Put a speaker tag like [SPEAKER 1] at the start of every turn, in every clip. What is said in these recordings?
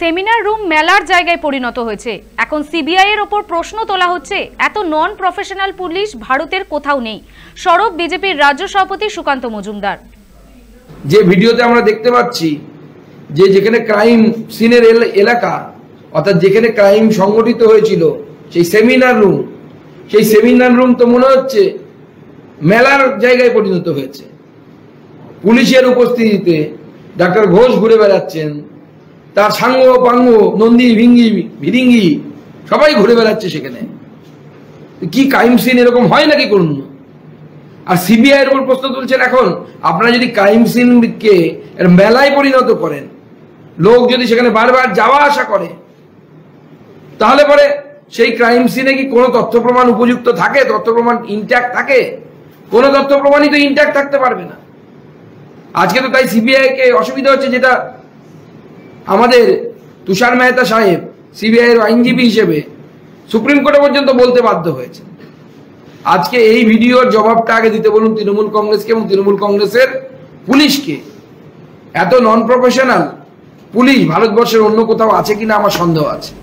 [SPEAKER 1] Seminar room মেলার জায়গায় পরিণত হয়েছে। এখন সিবিআই এর ওপর প্রশ্ন তোলা হচ্ছে, এত নন প্রফেশনাল পুলিশ ভারতের কোথাও নেই। সরব বিজেপির রাজ্য সভাপতি সুকান্ত মজুমদার।
[SPEAKER 2] যে ভিডিওতে আমরা দেখতে পাচ্ছি যে যেখানে ক্রাইম সিনের এলাকা অর্থাৎ যেখানে ক্রাইম সংগঠিত হয়েছিল সেই সেমিনার রুম তো মনে হচ্ছে মেলার জায়গায় পরিণত হয়েছে। পুলিশের উপস্থিতিতে ডাক্তার ঘোষ ঘুরে বেড়াচ্ছেন, তার সাঙ্গ পাঙ্গ নন্দী ভিঙ্গি ভিরিঙ্গি সবাই ঘুরে বেড়াচ্ছে সেখানে। কি ক্রাইম সিন এরকম হয় নাকি কোন? আর সিবিআই এর উপর প্রশ্ন তুলছেন। এখন আপনারা যদি ক্রাইম সিনকে মেলায় পরিণত করেন, লোক যদি সেখানে বারবার যাওয়া আসা করে, তাহলে পরে সেই ক্রাইম সিনে কি কোনো তথ্য প্রমাণ উপযুক্ত থাকে? তথ্য প্রমাণ ইনট্যাক্ট থাকে? কোনো তথ্য প্রমাণই তো ইনট্যাক্ট থাকতে পারবে না। আজকে তো তাই সিবিআই কে অসুবিধা হচ্ছে, যেটা আমাদের তুষার মেহতা সাহেব সিবিআই এর আইনজীবী হিসেবে সুপ্রিম কোর্টে পর্যন্ত বলতে বাধ্য হয়েছে। আজকে এই ভিডিওর জবাবটা আগে দিতে বলুন তৃণমূল কংগ্রেসকে এবং তৃণমূল কংগ্রেসের পুলিশকে। এত নন প্রফেশনাল পুলিশ ভারতবর্ষের অন্য কোথাও আছে কিনা আমার সন্দেহ আছে।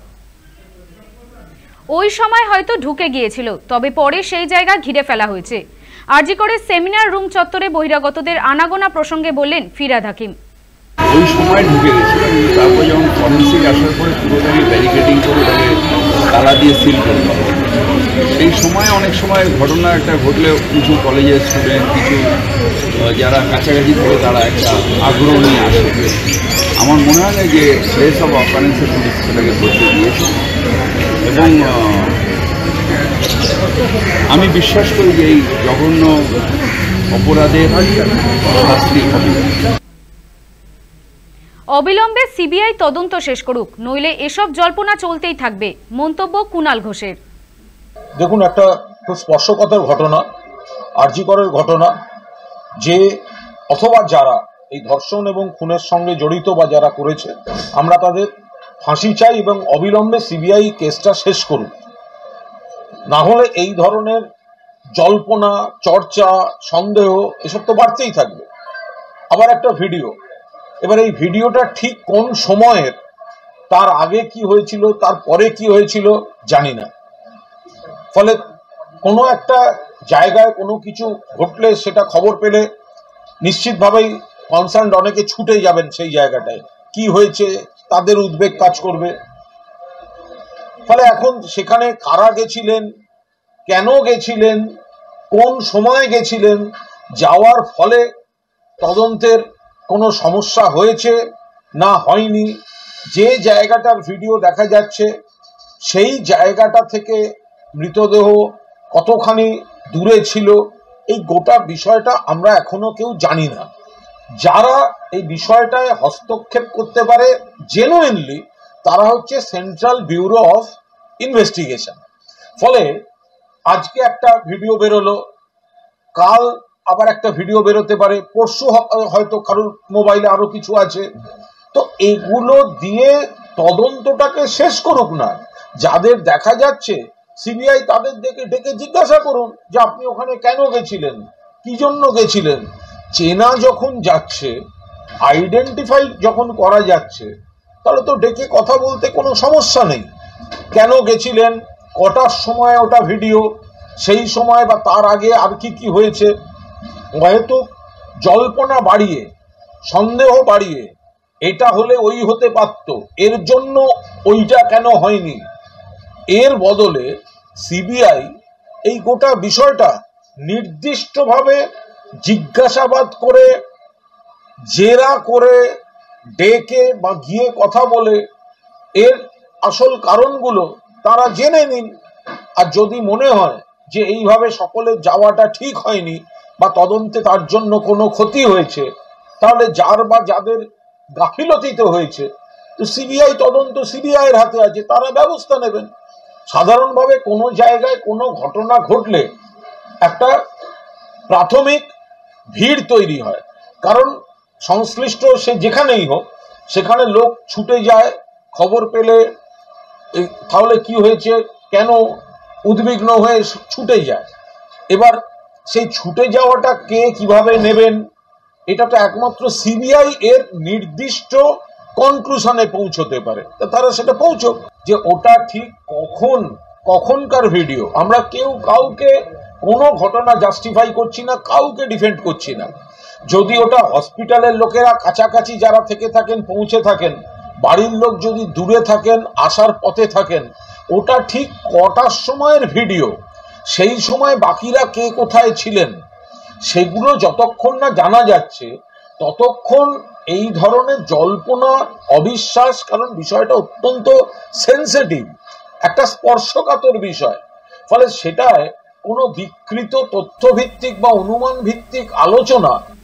[SPEAKER 1] ওই সময় হয়তো ঢুকে গিয়েছিল, তবে পরে সেই জায়গা ঘিরে ফেলা হয়েছে। আরজি করে সেমিনার রুম চত্বরে বহিরাগতদের আনাগোনা প্রসঙ্গে বললেন ফিরহাদ হাকিম।
[SPEAKER 3] ওই সময় ঢুকে গেছিল, কিন্তু তারপর যখন ফরেন্সিক আসার পরে পুরোটাকে ব্যারিকেডিং করে তাকে তালা দিয়ে সিল করে দেওয়া। সেই সময় অনেক সময় ঘটনা একটা ঘটলে কিছু কলেজের স্টুডেন্ট, কিছু যারা কাছাকাছি করে তারা একটা আগ্রহ নিয়ে আসে। আমার মনে হয় না যে প্লেস অফ অকারেন্সে পুলিশ সেটাকে ধরতে দিয়েছে, এবং আমি বিশ্বাস করি যে এই জঘন্য অপরাধের শাস্তি হবে।
[SPEAKER 1] অবিলম্বে সিবিআই তদন্ত শেষ করুক, নইলে এসব জল্পনা চলতেই থাকবে, মন্তব্য কুণাল ঘোষের।
[SPEAKER 4] দেখুন, একটা খুব স্পর্শকাতর ঘটনা, আরজি করের ঘটনা, যে অথবা যারা এই ধর্ষণ এবং খুনের সঙ্গে জড়িত বা যারা করেছে, আমরা তাদের ফাঁসি চাই এবং অবিলম্বে সিবিআই কেসটা শেষ করুক। না হলে এই ধরনের জল্পনা, চর্চা, সন্দেহ এসব তো বাড়তেই থাকবে। আবার একটা ভিডিও, এবার এই ভিডিওটা ঠিক কোন সময়ের, তার আগে কি হয়েছিল, তার পরে কি হয়েছিল জানি না। ফলে কোনো একটা জায়গায় কোনো কিছু ঘটলে সেটা খবর পেলে নিশ্চিতভাবেই কনসার্ন অনেকে ছুটে যাবেন সেই জায়গাটায়, কি হয়েছে তাদের উদ্বেগ কাজ করবে। ফলে এখন সেখানে কারা গেছিলেন, কেন গেছিলেন, কোন সময় গেছিলেন, যাওয়ার ফলে তদন্তের কোনো সমস্যা হয়েছে না হয়নি, যে জায়গাটার ভিডিও দেখা যাচ্ছে সেই জায়গাটা থেকে মৃতদেহ কতখানি দূরে ছিল, এই গোটা বিষয়টা আমরা এখনো কেউ জানি না। যারা এই বিষয়টায় হস্তক্ষেপ করতে পারে জেনুইনলি, তারা হচ্ছে সেন্ট্রাল ব্যুরো অফ ইনভেস্টিগেশন। ফলে আজকে একটা ভিডিও বেরোলো, কাল আবার একটা ভিডিও বেরোতে পারে, পরশু হয়তো কারোর মোবাইলে আরো কিছু আছে। তো এগুলো দিয়ে তদন্তটাকে শেষ করুক না। যাদের দেখা যাচ্ছে সিবিআই তাদের ডেকে জিজ্ঞাসা করুন যে আপনি ওখানে কেন গেছিলেন, কি জন্য গেছিলেন। চেনা যখন যাচ্ছে, আইডেন্টিফাই যখন করা যাচ্ছে, তাহলে তো ডেকে কথা বলতে কোনো সমস্যা নেই। কেন গেছিলেন, কটার সময় ওটা ভিডিও, সেই সময় বা তার আগে আর কি কি হয়েছে। হয়তো জল্পনা বাড়িয়ে, সন্দেহ বাড়িয়ে, এটা হলে ওই হতে পারত, এর জন্য ওইটা কেন হয়নি, এর বদলে সিবিআই এই গোটা বিষয়টা নির্দিষ্টভাবে জিজ্ঞাসাবাদ করে, জেরা করে, ডেকে বা গিয়ে কথা বলে এর আসল কারণগুলো তারা জেনে নিন। আর যদি মনে হয় যে এইভাবে সকলের যাওয়াটা ঠিক হয়নি বা তদন্তে তার জন্য কোনো ক্ষতি হয়েছে, তাহলে যার বা যাদের গাফিলতিতে হয়েছে, তো সিবিআই তদন্ত সিবিআই এর হাতে আছে, তারা ব্যবস্থা নেবেন। সাধারণভাবে কোনো জায়গায় কোনো ঘটনা ঘটলে একটা প্রাথমিক ভিড় তৈরি হয়, কারণ সংশ্লিষ্ট সে যেখানেই হোক সেখানে লোক ছুটে যায় খবর পেলে, তাহলে কি হয়েছে, কেন, উদ্বিগ্ন হয়ে ছুটে যায়। এবার সেই ছুটে যাওয়াটা কে কিভাবে নেবেন, এটা তো একমাত্র সিবিআই এর নির্দিষ্ট কনক্লুশনে পৌঁছতে পারে, তারা সেটা পৌঁছক। যে ওটা ঠিক কখনকার ভিডিও, আমরা কেউ কাউকে কোনো ঘটনা জাস্টিফাই করছি না, কাউকে ডিফেন্ড করছি না। যদি ওটা হসপিটালের লোকেরা কাছাকাছি যারা থেকে থাকেন, পৌঁছে থাকেন, বাড়ির লোক যদি দূরে থাকেন, আসার পথে থাকেন, ওটা ঠিক কটার সময়ের ভিডিও, সেই সময় বাকিরা কে কোথায় ছিলেন, সেগুলো যতক্ষণ না জানা যাচ্ছে ততক্ষণ এই ধরনের জল্পনা, অবিশ্বাস, কারণ বিষয়টা অত্যন্ত সেন্সিটিভ, একটা স্পর্শকাতর বিষয়, ফলে সেটায় কোনো বিকৃত তথ্যভিত্তিক বা অনুমান ভিত্তিক আলোচনা